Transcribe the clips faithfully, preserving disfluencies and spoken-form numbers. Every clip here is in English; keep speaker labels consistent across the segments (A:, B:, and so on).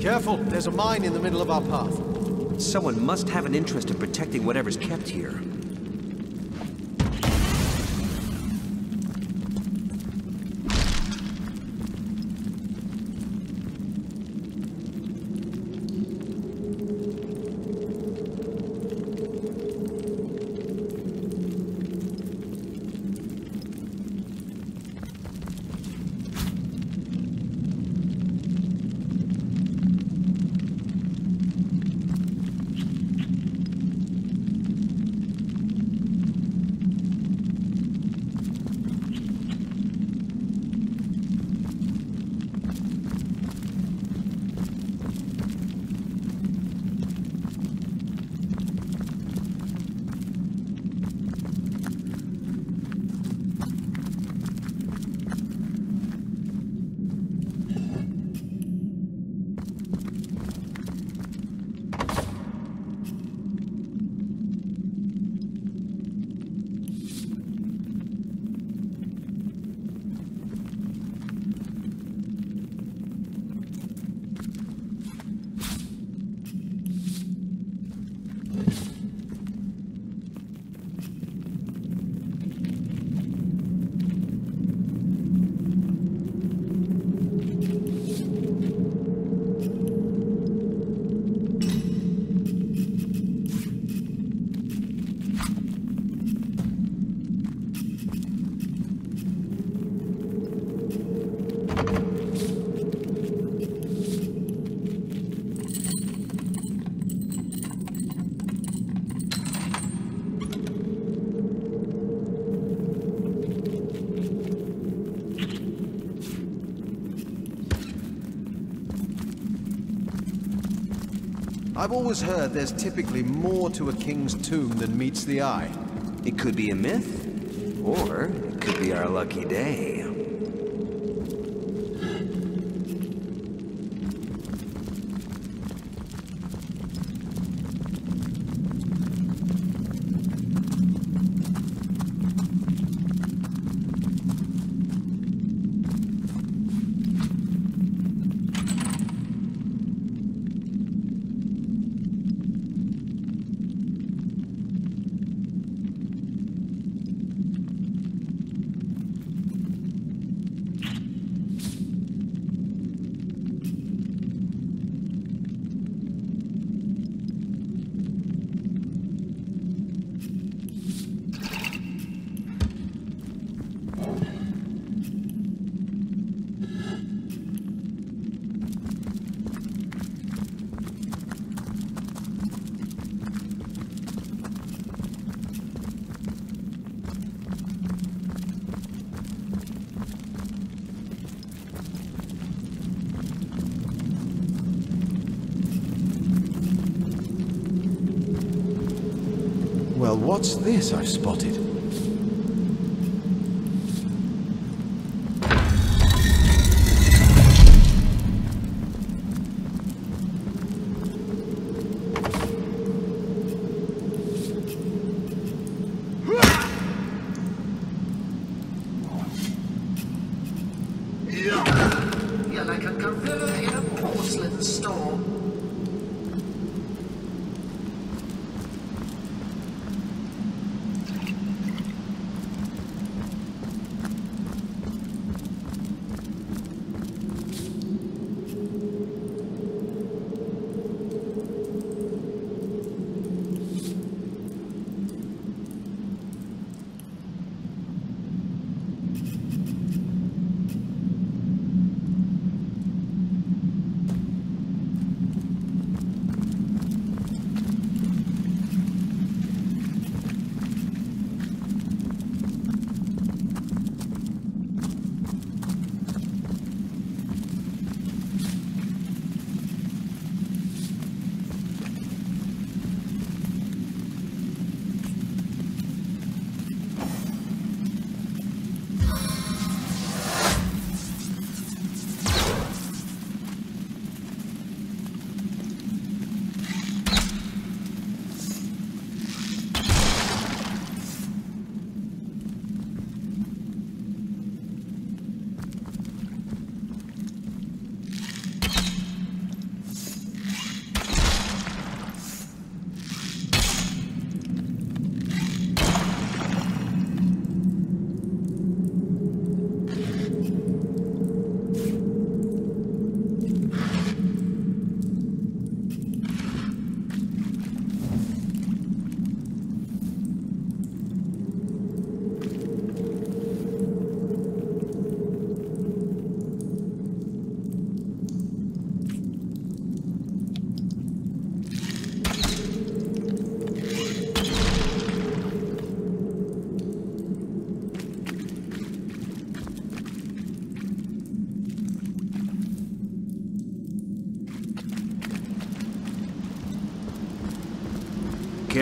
A: Careful, there's a mine in the middle of our path.
B: Someone must have an interest in protecting whatever's kept here.
A: I've always heard there's typically more to a king's tomb than meets the eye.
B: It could be a myth, or it could be our lucky day.
A: Well, what's this I've spotted?
C: You're like a gorilla in a porcelain store.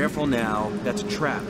B: Careful now, that's a trap.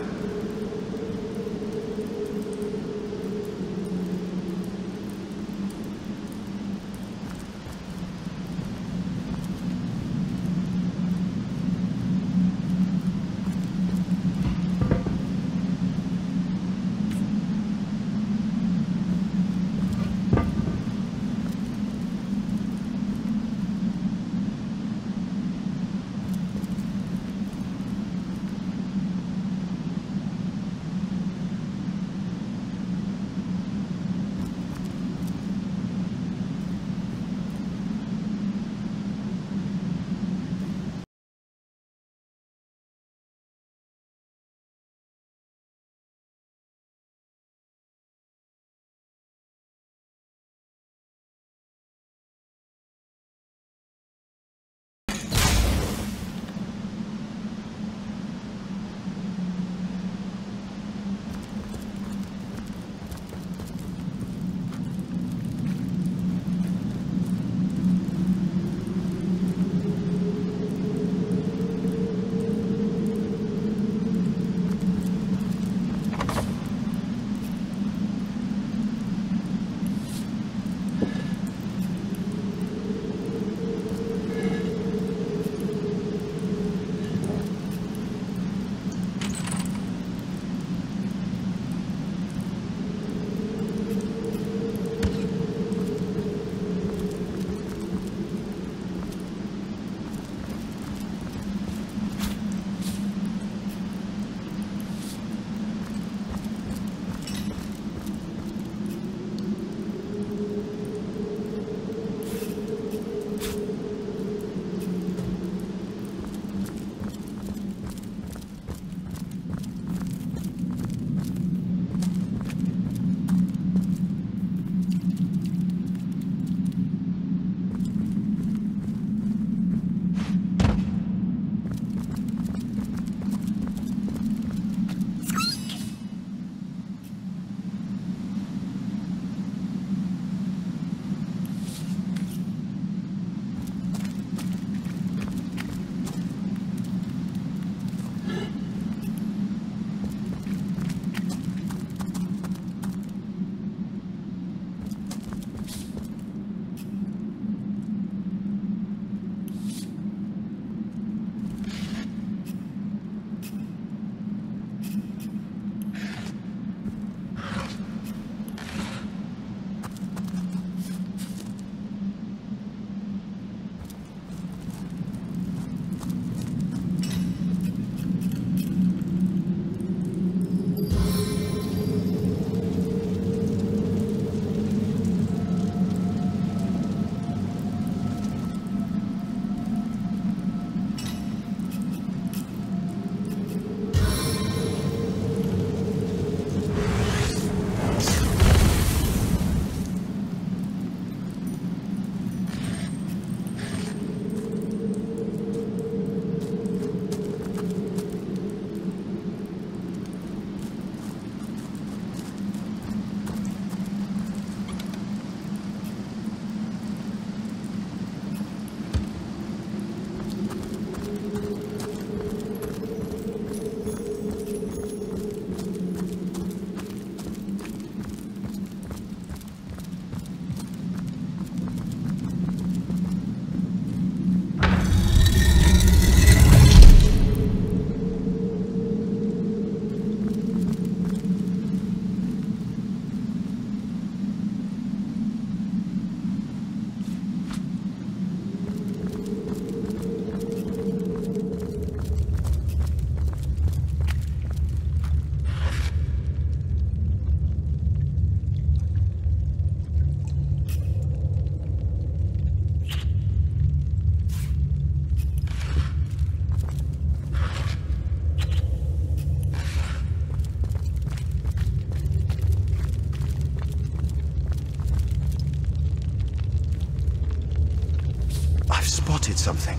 A: spotted something.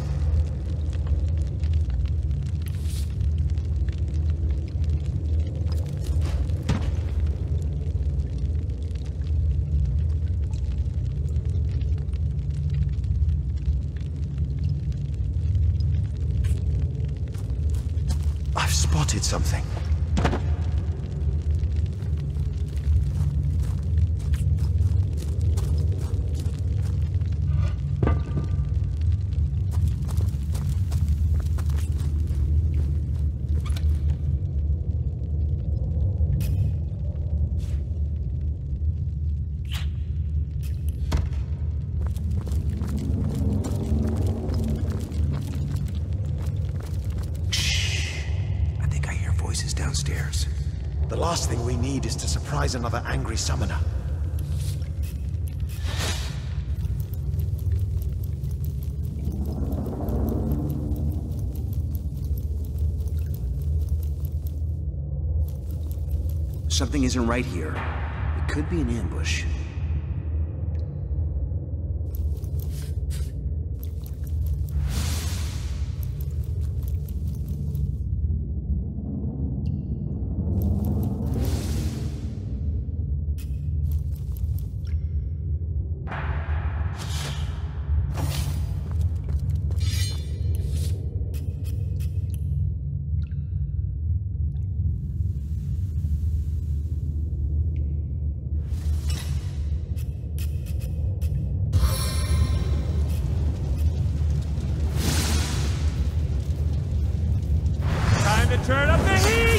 A: I've spotted something.
D: Downstairs.
A: The last thing we need is to surprise another angry summoner.
B: Something isn't right here. It could be an ambush.
E: Turn up the heat!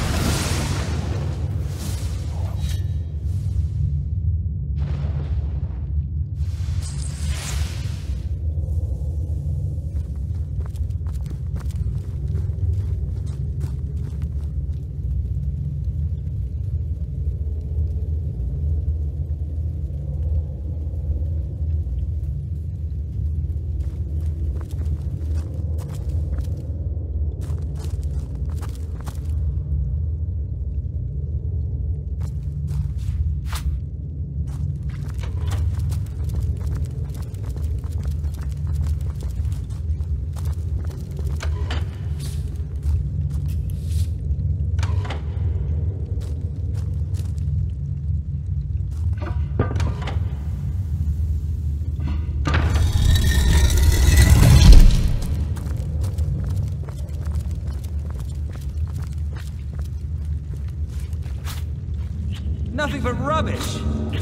B: Nothing but rubbish!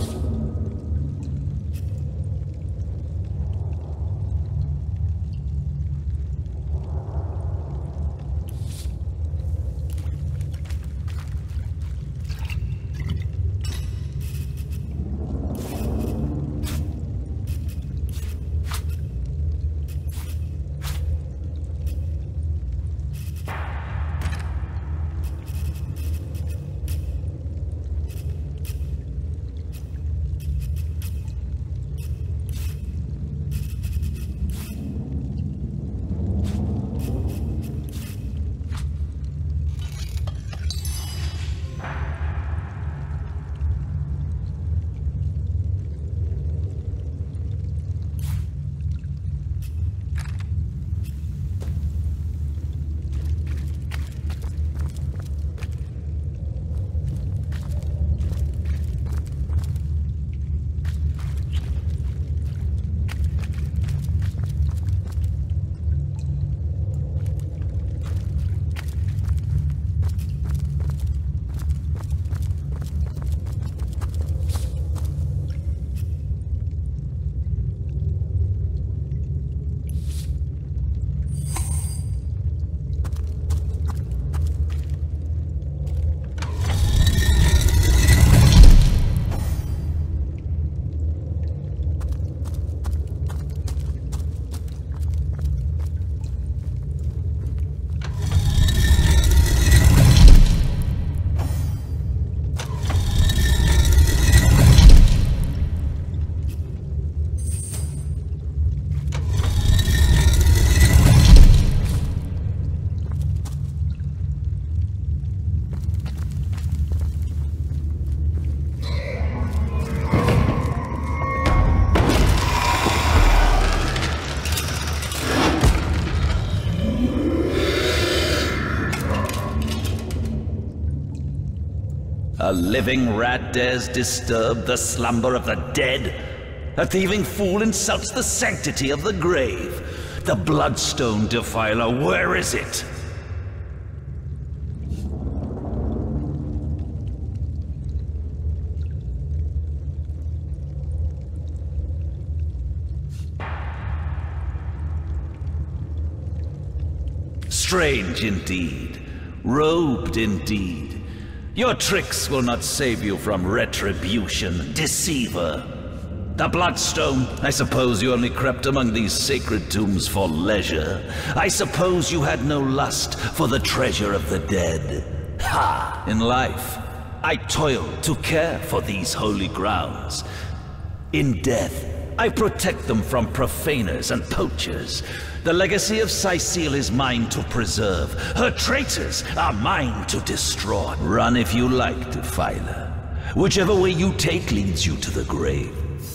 F: A living rat dares disturb the slumber of the dead? A thieving fool insults the sanctity of the grave. The Bloodstone Defiler, where is it? Strange indeed. Robed indeed. Your tricks will not save you from retribution, deceiver. The Bloodstone, I suppose you only crept among these sacred tombs for leisure. I suppose you had no lust for the treasure of the dead. Ha! In life, I toiled to care for these holy grounds. In death, I protect them from profaners and poachers. The legacy of Cecile is mine to preserve. Her traitors are mine to destroy. Run if you like, Defiler. Whichever way you take leads you to the grave.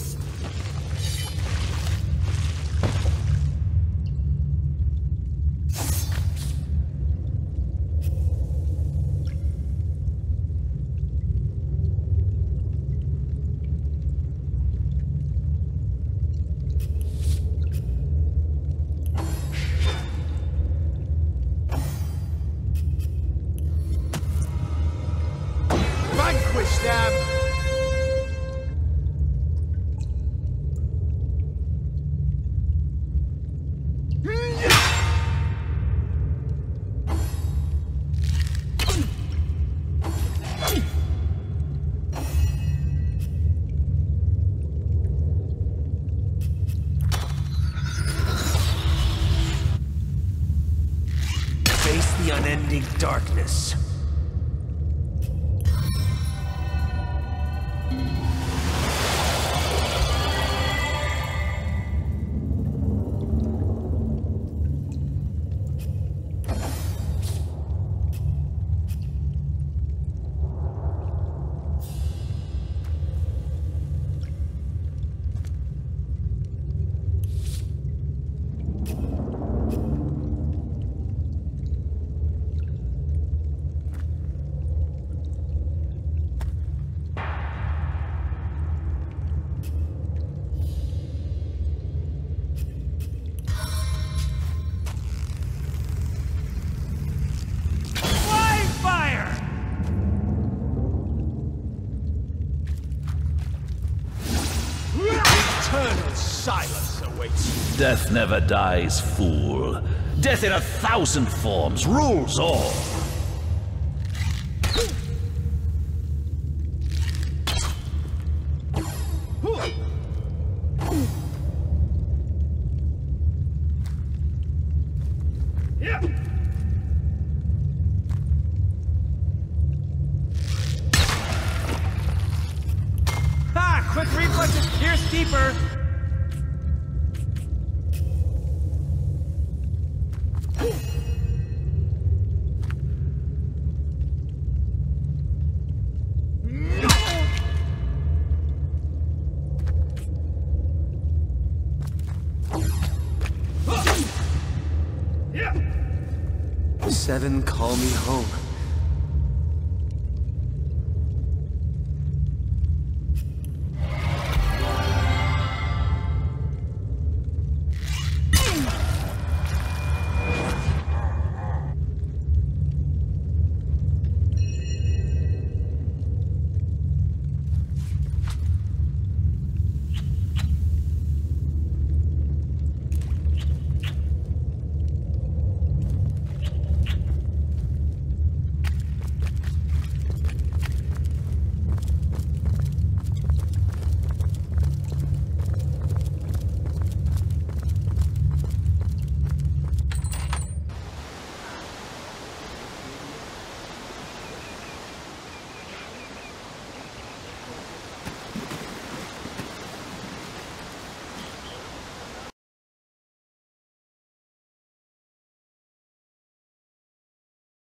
A: Vanquish them!
D: Face the unending darkness.
A: Eternal silence awaits.
F: Death never dies, fool. Death in a thousand forms rules all.
E: Ha! Quick reflexes pierce deeper!
D: Seven call me home.